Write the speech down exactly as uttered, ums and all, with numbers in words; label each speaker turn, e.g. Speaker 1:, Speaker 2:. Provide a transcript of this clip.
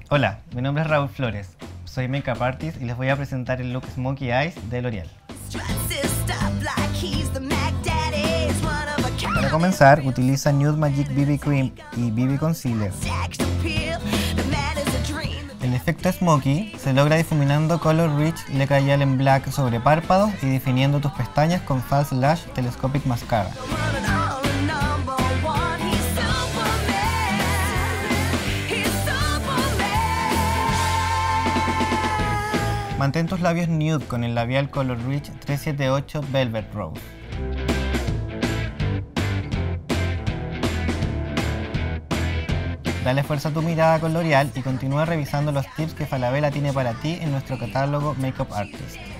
Speaker 1: Hola, mi nombre es Raúl Flores, soy Makeup Artist y les voy a presentar el look Smokey Eyes de L'Oreal. Para comenzar, utiliza Nude Magic B B Cream y B B Concealer. El efecto Smokey se logra difuminando Color Rich Leka Gel en Black sobre párpados y definiendo tus pestañas con False Lash Telescopic Mascara. Mantén tus labios nude con el labial Color Rich trescientos setenta y ocho Velvet Rose. Dale fuerza a tu mirada con L'Oreal y continúa revisando los tips que Falabella tiene para ti en nuestro catálogo Makeup Artist.